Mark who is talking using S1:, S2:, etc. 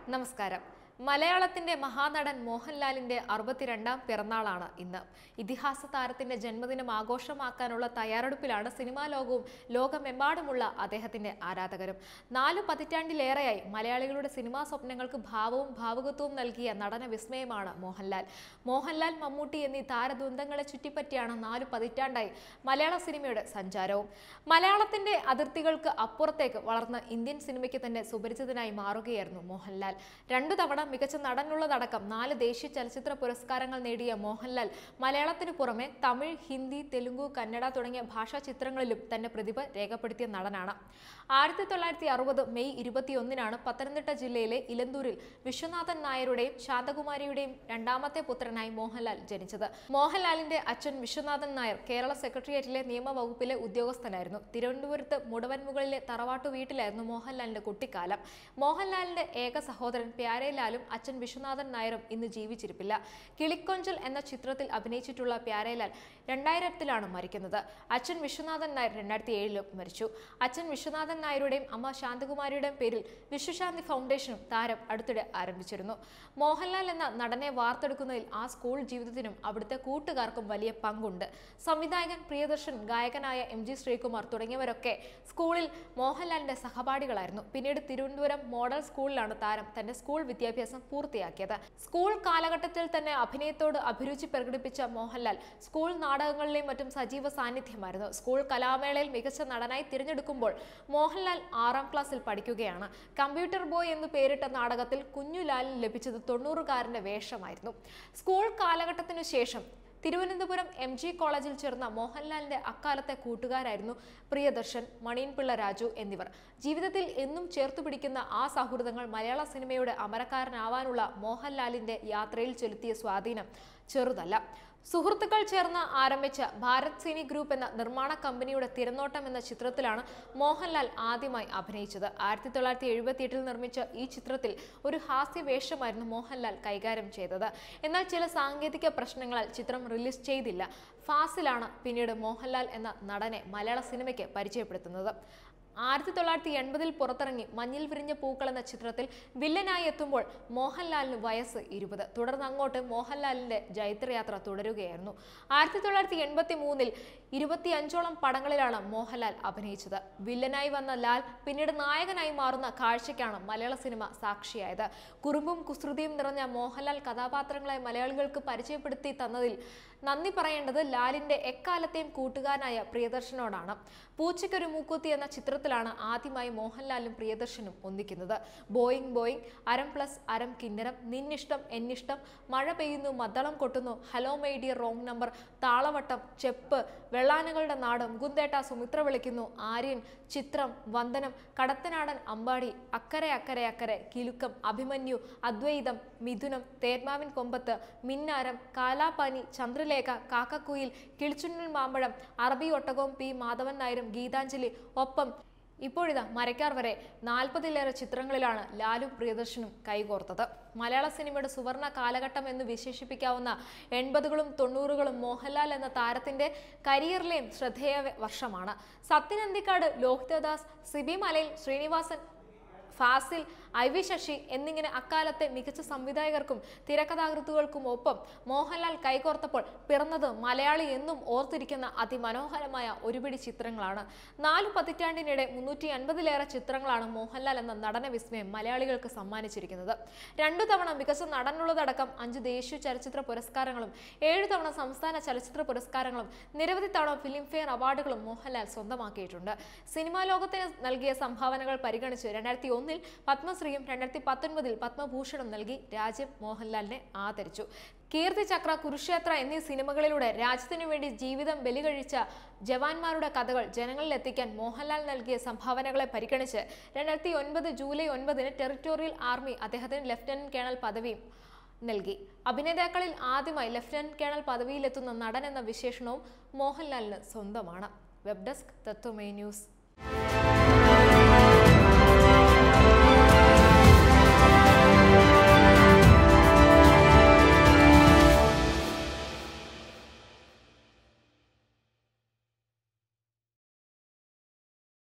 S1: നമസ്കാരം. മലയാളത്തിന്റെ മഹാനടൻ മോഹൻലാലിന്റെ 62ാം പിറന്നാളാണ് ഇന്ന്. ഇതിഹാസ താരത്തിന്റെ ജന്മദിനം ആഘോഷമാക്കാനുള്ള തയ്യാറെടുപ്പിലാണ് സിനിമാ ലോകവും ലോകമെമ്പാടുമുള്ള അദ്ദേഹത്തിന്റെ ആരാധകരും. 4 പതിറ്റാണ്ടിലേറെയായി മലയാളികളുടെ സിനിമാ സ്വപ്നങ്ങൾക്ക് ഭാവവും ഭാവുകത്വവും നൽകിയ നടന വിസ്മയമാണ് മോഹൻലാൽ. മോഹൻലാൽ, മമ്മൂട്ടി എന്നീ താരദ്വന്ദ്ങ്ങളെ ചുറ്റിപ്പറ്റിയാണ് 4 പതിറ്റാണ്ടായി മലയാള സിനിമയുടെ സഞ്ചാരവും. മലയാളത്തിന്റെ അതിർത്തികൾക്ക് അപ്പുറത്തേക്ക് വളർന്ന ഇന്ത്യൻ സിനിമയ്ക്ക് തന്നെ സുപരിചിതനായി മാറുകയായിരുന്നു മോഹൻലാൽ. 2 തവണ മികച്ച നടനുള്ളതടക്കം 4 ദേശീയ ചലച്ചിത്ര പുരസ്കാരങ്ങൾ നേടിയ മോഹൻലാൽ മലയാളത്തിനു പുറമെ തമിഴ്, ഹിന്ദി, തെലുങ്കു, കന്നഡ തുടങ്ങിയ ഭാഷാ ചിത്രങ്ങളിലും തന്റെ പ്രതിഭ രേഖപ്പെടുത്തിയ നടനാണ്. 1960 മെയ് 21-നാണ് പത്തനംതിട്ട ജില്ലയിലെ ഇലന്തൂരിൽ വിശ്വനാഥൻ നായരുടെയും ശാന്തകുമാരിയുടെയും രണ്ടാമത്തെ പുത്രനായി മോഹൻലാൽ ജനിച്ചത്. മോഹൻലാലിന്റെ അച്ഛൻ വിശ്വനാഥൻ നായർ കേരള സെക്രട്ടേറിയറ്റിലെ നിയമവകുപ്പിലെ ഉദ്യോഗസ്ഥനായിരുന്നു. തിരുവനന്തപുരത്ത് മുടവൻമുകളിലെ തറവാട്ടു വീട്ടിലായിരുന്നു മോഹൻലാലിന്റെ കുട്ടിക്കാലം. മോഹൻലാലിന്റെ ഏക സഹോദരൻ പ്യാരേലാലും അച്ഛൻ വിശ്വനാഥൻ നായരും ഇന്ന് ജീവിച്ചിരിപ്പില്ല. കിളിക്കൊഞ്ചൽ എന്ന ചിത്രത്തിൽ അഭിനയിച്ചിട്ടുള്ള പ്യാരേലാൽ 2000-ലാണ് മരിക്കുന്നത്. അച്ഛൻ വിശ്വനാഥൻ നായർ 2007-ലും മരിച്ചു. അച്ഛൻ വിശ്വനാഥൻ നായരുടെയും അമ്മ ശാന്തകുമാരിയുടെയും പേരിൽ വിശ്വശാന്തി ഫൗണ്ടേഷനും താരം അടുത്തിടെ ആരംഭിച്ചിരുന്നു. മോഹൻലാൽ എന്ന നടനെ വാർത്തെടുക്കുന്നതിൽ ആ സ്കൂൾ ജീവിതത്തിനും അവിടുത്തെ കൂട്ടുകാർക്കും വലിയ പങ്കുണ്ട്. സംവിധായകൻ പ്രിയദർശൻ, ഗായകനായ MG ശ്രീകുമാർ തുടങ്ങിയവരൊക്കെ സ്കൂളിൽ മോഹൻലാലിന്റെ സഹപാഠികളായിരുന്നു. പിന്നീട് തിരുവനന്തപുരം മോഡൽ സ്കൂളിലാണ് താരം തന്റെ സ്കൂൾ വിദ്യാഭ്യാസം പൂർത്തിയാക്കിയത്. സ്കൂൾ കാലഘട്ടത്തിൽ തന്നെ അഭിനയത്തോട് അഭിരുചി പ്രകടിപ്പിച്ച മോഹൻലാൽ സ്കൂൾ നാടകങ്ങളിലെയും മറ്റും സജീവ സാന്നിധ്യമായിരുന്നു. സ്കൂൾ കലാമേളയിൽ മികച്ച നടനായി തിരഞ്ഞെടുക്കുമ്പോൾ മോഹൻലാൽ 6ാം ക്ലാസ്സിൽ പഠിക്കുകയാണ്. കമ്പ്യൂട്ടർ ബോയ് എന്ന് പേരിട്ട നാടകത്തിൽ കുഞ്ഞുലാലിന് ലഭിച്ചത് 90-കാരന്റെ വേഷമായിരുന്നു. സ്കൂൾ കാലഘട്ടത്തിനു ശേഷം തിരുവനന്തപുരം MG കോളേജിൽ ചേർന്ന മോഹൻലാലിന്റെ അക്കാലത്തെ കൂട്ടുകാരായിരുന്നു പ്രിയദർശൻ, മണിയൻപിള്ള രാജു എന്നിവർ. ജീവിതത്തിൽ എന്നും ചേർത്തുപിടിക്കുന്ന ആ സൗഹൃദങ്ങൾ മലയാള സിനിമയുടെ അമരക്കാരനാവാനുള്ള മോഹൻലാലിന്റെ യാത്രയിൽ ചെലുത്തിയ സ്വാധീനം ചെറുതല്ല. സുഹൃത്തുക്കൾ ചേർന്ന് ആരംഭിച്ച ഭാരത് സിനി ഗ്രൂപ്പ് എന്ന നിർമ്മാണ കമ്പനിയുടെ തിരനോട്ടം എന്ന ചിത്രത്തിലാണ് മോഹൻലാൽ ആദ്യമായി അഭിനയിച്ചത്. 1978-ൽ നിർമ്മിച്ച ഈ ചിത്രത്തിൽ ഒരു ഹാസ്യവേഷമായിരുന്നു മോഹൻലാൽ കൈകാര്യം ചെയ്തത്. എന്നാൽ ചില സാങ്കേതിക പ്രശ്നങ്ങളാൽ ചിത്രം റിലീസ് ചെയ്തില്ല. ഫാസിലാണ് പിന്നീട് മോഹൻലാൽ എന്ന നടനെ മലയാള സിനിമയ്ക്ക് പരിചയപ്പെടുത്തുന്നത്. 1980-ൽ പുറത്തിറങ്ങി മഞ്ഞിൽ വിരിഞ്ഞ പൂക്കൾ എന്ന ചിത്രത്തിൽ വില്ലനായി എത്തുമ്പോൾ മോഹൻലാലിന് വയസ്സ് 20. തുടർന്ന് അങ്ങോട്ട് മോഹൻലാലിന്റെ ജൈത്രയാത്ര തുടരുകയായിരുന്നു. 1983-ൽ 25ഓളം പടങ്ങളിലാണ് മോഹൻലാൽ അഭിനയിച്ചത്. വില്ലനായി വന്ന ലാൽ പിന്നീട് നായകനായി മാറുന്ന കാഴ്ചയ്ക്കാണ് മലയാള സിനിമ സാക്ഷിയായത്. കുറുമ്പും കുസൃതിയും നിറഞ്ഞ മോഹൻലാൽ കഥാപാത്രങ്ങളെ മലയാളികൾക്ക് പരിചയപ്പെടുത്തി തന്നതിൽ നന്ദി പറയേണ്ടത് ലാലിന്റെ എക്കാലത്തെയും കൂട്ടുകാരനായ പ്രിയദർശനോടാണ്. പൂച്ചയ്ക്കൊരു മൂക്കുത്തി എന്ന ചിത്രത്തിലാണ് ആദ്യമായി മോഹൻലാലും പ്രിയദർശനും ഒന്നിക്കുന്നത്. ബോയിങ് ബോയിങ്, അരം പ്ലസ് അരം കിന്നരം, നിന്നിഷ്ടം എന്നിഷ്ടം, മഴ പെയ്യുന്നു, മദ്ദളം കൊട്ടുന്നു, hello my dear, wrong number, Thalavattam, Cheppu, വെള്ളാനകളുടെ നാട്, മുകുന്ദേട്ട, സുമിത്ര വിളിക്കുന്നു, ആര്യൻ, ചിത്രം, വന്ദനം, കടത്തനാടൻ, അമ്പാടി, അക്കരെ അക്കരെ അക്കരെ, കിലുക്കം, അഭിമന്യു, അദ്വൈതം, മിഥുനം, തേന്മാവിൻ കൊമ്പത്ത്, മിന്നാരം, കാലാപാനി, ചന്ദ്രലേഖ, കാക്കക്കുയിൽ, കിളിച്ചുണ്ണൽ മാമ്പഴം, അറബി ഒട്ടകവും, P മാധവൻ നായരും, ഗീതാഞ്ജലി, ഒപ്പം ഇപ്പോഴിതാ മരക്കാർ വരെ 40-ലേറെ ചിത്രങ്ങളിലാണ് ലാലും പ്രിയദർശനും കൈകോർത്തത്. മലയാള സിനിമയുടെ സുവർണ കാലഘട്ടം എന്ന് വിശേഷിപ്പിക്കാവുന്ന 80കളും 90കളും മോഹൻലാൽ എന്ന താരത്തിന്റെ കരിയറിലെയും ശ്രദ്ധേയ വർഷമാണ്. സത്യൻ അന്തിക്കാട്, ലോഹിതദാസ്, സിബി മലയിൽ, ശ്രീനിവാസൻ, ഫാസിൽ, IV ശശി എന്നിങ്ങനെ അക്കാലത്തെ മികച്ച സംവിധായകർക്കും തിരക്കഥാകൃത്തുക്കൾക്കും ഒപ്പം മോഹൻലാൽ കൈകോർത്തപ്പോൾ പിറന്നത് മലയാളി എന്നും ഓർത്തിരിക്കുന്ന അതിമനോഹരമായ ഒരുപിടി ചിത്രങ്ങളാണ്. 4 പതിറ്റാണ്ടിനിടെ 350-ലേറെ ചിത്രങ്ങളാണ് മോഹൻലാൽ എന്ന നടന വിസ്മയം മലയാളികൾക്ക് സമ്മാനിച്ചിരിക്കുന്നത്. 2 തവണ മികച്ച നടനുള്ളതടക്കം 5 ദേശീയ ചലച്ചിത്ര പുരസ്കാരങ്ങളും 7 തവണ സംസ്ഥാന ചലച്ചിത്ര പുരസ്കാരങ്ങളും നിരവധി തവണ ഫിലിംഫെയർ അവാർഡുകളും മോഹൻലാൽ സ്വന്തമാക്കിയിട്ടുണ്ട്. സിനിമാ ലോകത്തിന് നൽകിയ സംഭാവനകൾ പരിഗണിച്ച് 2001-ൽ പത്മശ്രീയും 2019-ൽ പത്മഭൂഷണും നൽകി രാജ്യം മോഹൻലാലിനെ ആദരിച്ചു. കീർത്തി ചക്ര, കുരുക്ഷേത്ര എന്നീ സിനിമകളിലൂടെ രാജ്യത്തിനു വേണ്ടി ജീവിതം ബലികഴിച്ച ജവാന്മാരുടെ കഥകൾ ജനങ്ങളിൽ എത്തിക്കാൻ മോഹൻലാൽ നൽകിയ സംഭാവനകളെ പരിഗണിച്ച് 2009 ജൂലൈ 9-ന് ടെറിട്ടോറിയൽ ആർമി അദ്ദേഹത്തിന് ലഫ്റ്റനന്റ് കേണൽ പദവിയും നൽകി. അഭിനേതാക്കളിൽ ആദ്യമായി ലഫ്റ്റനന്റ് കേണൽ പദവിയിലെത്തുന്ന നടൻ എന്ന വിശേഷണവും മോഹൻലാലിന് സ്വന്തമാണ്. Web desk, Thathwamayi news.